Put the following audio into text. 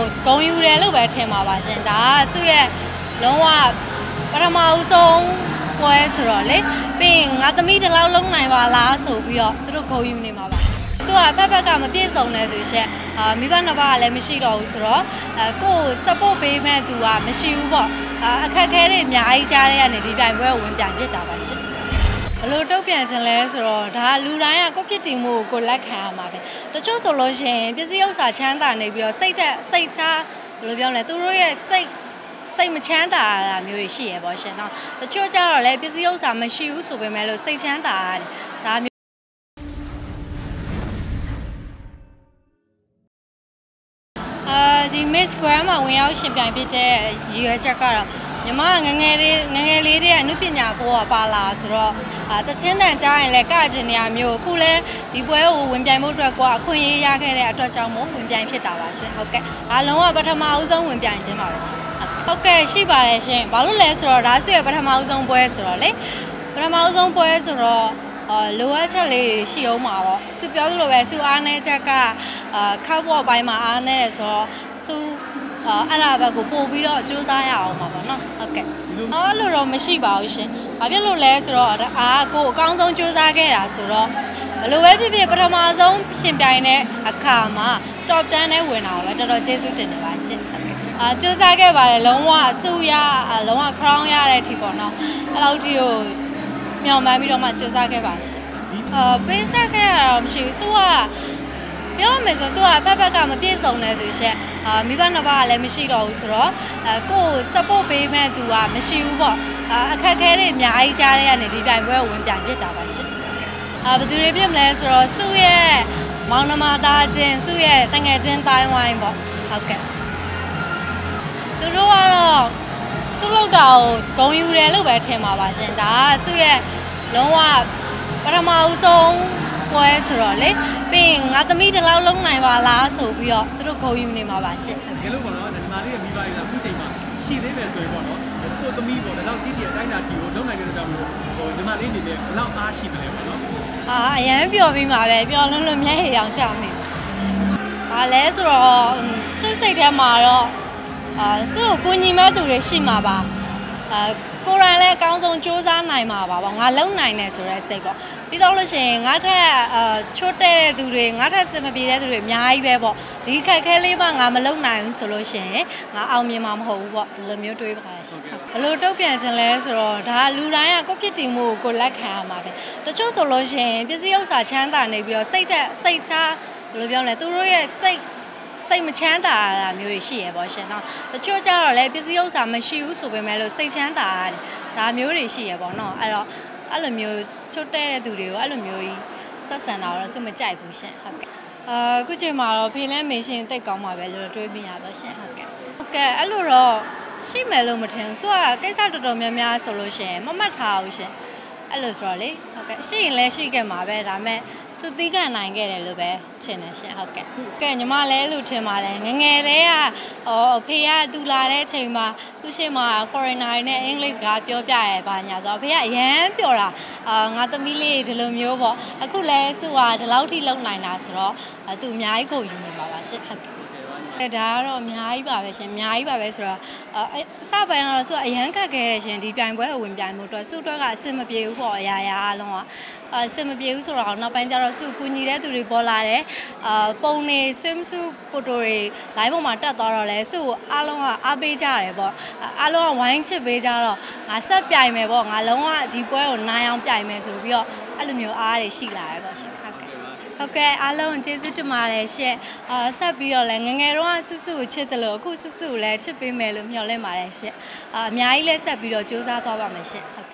公寓的路边天嘛吧，现在所以龙华把他们欧洲ပွဲဆိုတော့လေပြီးရင်ငါသမီးတလောက်လုံးနိုင်ပါလားဆိုပြီးတော့သူတို့ဂုံယူနေမှာပါဆိုတော့ဖက်ကမပြည့်စုံတဲ့သူရှက်မိဘနှစ်ပါးကလည်းမရှိတော့ဘူးဆိုတော့ကိုယ် support ပေးမဲ့သူကမရှိဘူးပေါ့အခက်ခဲတွေအများကြီးကြားတဲ့ကနေဒီပြိုင်ပွဲကိုဝင်ပြိုင်ဖြစ်တာပါရှက်ဘလို့တုတ်ပြန်ခြင်းလဲဆိုတော့ဒါလူတိုင်းကကိုဖြစ်တည်မှုကိုလက်ခံရမှာပဲတချို့ဆိုလို့ရှိရင်ပစ္စည်းဥစ္စာချမ်းသာနေပြီးတော့စိတ်ထားဘယ်လိုပြောလဲသူတို့ရဲ့စိတ်မချမ်းသာတာမျိုးတွေရှိရပေါ့ရှင်เนาะတချို့ကြတော့လည်းပစ္စည်းဥစ္စာမရှိဘူးဆိုပေမဲ့လို့စိတ်ချမ်းသာရတယ်ဒါဒီ Miss Grand မှာဝင်ရောက်ရှင်ပြိုင်ဖြစ်တဲ့ရည်ရွယ်ချက်ကတော့ညီမငငယ်လေးတွေကအနုပညာဘိုးကပါလာဆိုတော့တချင်းတန်ကြားရင်လည်းကကျင်နေရမျိုးအခုလဲဒီပွဲကိုဝင်ပြိုင်ဖို့အတွက်ကအခွင့်အရေးရခဲ့တဲ့အတွက်ကြောင့်မို့ဝင်ပြိုင်ဖြစ်တာပါရှင်ဟုတ်ကဲ့အားလုံးကပထမအဦးဆုံးဝင်ပြိုင်ခြင်းပါပဲရှင်ဟုတ်ကဲ့ရှိပါတယ်ရှင်ဘာလို့လဲဆိုတော့ဒါဆိုရပထမအဦးဆုံးပွဲဆိုတော့လေပထမအဦးဆုံးပွဲဆိုတော့လိုအပ်ချက်လေးရှိအောင်ပါပေါ့သူပြောသလိုပဲသူအားနေချက်ကခောက်ပေါ်ပိုင်းမှာအားနေဆိုတော့သူအဲ့ဒါဘက်ကိုပို့ပြီးတော့စူးစမ်းရအောင်ပါပေါ့နော်ဟုတ်ကဲ့အဲ့လိုတော့မရှိပါဘူးရှင်ဘာဖြစ်လို့လဲဆိုတော့ကိုအကောင်းဆုံးစူးစမ်းခဲ့တာဆိုတော့ဘလို့ပဲဖြစ်ဖြစ်ပထမဆုံးရှင်ပြိုင်တဲ့အခါမှာ top 10နဲ့ဝင်တာပဲတော်တော်ကျေးဇူးတင်နေပါရှင်ဟုတ်ကဲ့စူးစမ်းခဲ့ပါတယ်လုံးဝစုရလုံးဝ crown ရတဲ့အထိပေါ့နော်အဲ့လောက်ထိကိုမြောင်မှန်းပြီးတော့မှစူးစမ်းခဲ့ပါရှင်ပေးဆက်ခဲ့ရတော့မရှိဘူးဆိုကပြောမယ်ဆိုကဖက်ကမပြည့်စုံတဲ့သူရှက်မိဘနှစ်ပါးကလည်းမရှိတော့ဘူးဆိုတော့ကိုယ် support ပေးမဲ့သူကမရှိဘူးပေါ့အခက်ခဲတွေအများကြီးကြားတဲ့ကနေဒီပြိုင်ပွဲကိုဝင်ပြိုင်ဖြစ်တာပါရှက်ဟုတ်ကဲ့ဘယ်သူတွေပြမလဲဆိုတော့စုရဲ့မောင်နှမသားချင်းစုရဲ့တငယ်ချင်းတိုင်းဝိုင်းပေါ့ဟုတ်ကဲ့သူတို့ကတော့စုလောက်တာကိုဂုံယူတယ်လို့ပဲထင်ပါပါရှင်ဒါကစုရဲ့လုံးဝပထမအဆုံးပွဲဆိုတော့လေပြီးရင်ငါသမီးတလောက်လုံးနိုင်ပါလားဆိုပြီးတော့သူတို့ဂုံယူနေမှာပါရှင့်ကဲလို့ပေါ့နော်ညီမလေးရဲ့မိဘတွေကအခုချိန်မှာရှိသေးတယ်ဆိုရင်ပေါ့နော်ကိုသမီးပေါ့ဒါတော့ကြီးကြီးအတိုင်းတာထီကိုလုံးနိုင်တဲ့ကြောင့်လို့ညီမလေးအနေနဲ့ဘယ်လောက်အားရှိမလဲပေါ့နော်အရန်ပျော်ပြီးမှာပဲပျော်လွန်းလွန်းမျက်ရည်ရောင်ကြမိဘာလဲဆိုတော့စွတ်စိတ်ထဲမှာတော့စုကိုညီမဲ့သူတွေရှိမှာပါကိုရန်လည်းအကောင်းဆုံးစူးစမ်းနိုင်မှာပါပေါ့ငါလုံနိုင်တယ်ဆိုတဲ့စိတ်ပေါ့ပြီးတော့လို့ရှိရင်ငါထက်ချွတ်တဲ့သူတွေငါထက်စင်မပြေတဲ့သူတွေအများကြီးပဲပေါ့ဒီခက်ခဲလေးမှငါမလုံနိုင်ဘူးဆိုလို့ရှိရင်ငါအောင်မြင်မှာမဟုတ်ဘူးပေါ့ဒီလိုမျိုးတွေးပါရှင်ဘလို့တုတ်ပြန်ခြင်းလဲဆိုတော့ဒါလူတိုင်းကကိုဖြစ်တည်မှုကိုလက်ခံရမှာပဲတချို့ဆိုလို့ရှိရင်ပစ္စည်းဥစ္စာချမ်းသာနေပြီးတော့စိတ်ထားဘယ်လိုပြောလဲသူတို့ရဲ့စိတ်မချမ်းသာတာမျိုးတွေရှိရပေါ့ရှင်เนาะတချို့ကြတော့လည်းပစ္စည်းဥစ္စာမရှိဘူးဆိုပေမဲ့လို့စိတ်ချမ်းသာရတယ်ဒါမျိုးတွေရှိရပေါ့เนาะအဲ့တော့အဲ့လိုမျိုးချွတ်တဲ့သူတွေကိုအဲ့လိုမျိုးကြီးဆက်ဆံတာတော့စွမကြိုက်ဘူးရှင်ဟုတ်ကဲ့အခုချိန်မှာတော့ဖေးလဲမေးရှင်တိတ်ကောင်းပါပဲလို့တွေးမိရပါရှင်ဟုတ်ကဲ့အဲ့လိုတော့ရှိမယ်လို့မထင်ဘူးဆိုတော့ကိစ္စတော်တော်များများဆိုလို့ရှင်မမှတ်ထားဘူးရှင်အဲ့လိုဆိုတော့လေဟုတ်ကဲ့ရှိရင်လည်းရှိခဲ့မှာပဲဒါပေမဲ့သူတီးခံနိုင်ခဲ့တယ်လို့ပဲထင်တယ်ရှင်ဟုတ်ကဲ့ညီမလည်းလို့ထင်ပါတယ်ငငယ်လေးကအဖေကသူလာတဲ့အချိန်မှာသူရှိမှ foreigner နဲ့ English ကပြောပြရဲပါညာဆိုတော့အဖေကအရန်ပျော်တာငါသမီးလေးဒီလိုမျိုးပေါ့အခုလဲစုကဒီလောက်ထိလုံနိုင်တာဆိုတော့သူအများကြီးကိုယူနေပါပါရှင်ဟုတ်ကဲ့ဒါကတော့အများကြီးပါပဲရှင်အများကြီးပါပဲဆိုတော့စပိုင်းကတော့သူကအရန်ခက်ခဲတယ်ရှင်ဒီပြိုင်ပွဲအဝင်ပြိုင်မှုအတွက်သူ့အတွက်ကအဆင်မပြေဘူးပေါ့အရာအားလုံးကအဆင်မပြေဘူးဆိုတော့နောက်ပိုင်းကျတော့သူကူညီတဲ့သူတွေပေါ်လာတယ်ပုံနေ swimsuit ဖိုတိုတွေ line ပေါ်မှာတက်သွားတော့လဲသူ့အားလုံးကအားပေးကြရတယ်ပေါ့အားလုံးကဝိုင်းချစ်ပေးကြတော့ငါဆက်ပြိုင်မယ်ပေါ့ငါလုံးဝဒီပွဲကိုနိုင်အောင်ပြိုင်မယ်ဆိုပြီးတော့အဲ့လိုမျိုးအားတွေရှိလာတယ်ပေါ့ရှင်ဟုတ်ကဲ့အားလုံးကျေးဇူးတင်ပါတယ်ရှင့်ဆက်ပြီးတော့လည်းငငယ်တော့ဆုစုကိုချစ်တယ်လို့အခုဆုစုကိုလည်းချစ်ပေးမယ်လို့မျှော်လင့်ပါတယ်ရှင့်အများကြီးလည်းဆက်ပြီးတော့စူးစမ်းသွားပါမယ်ရှင့်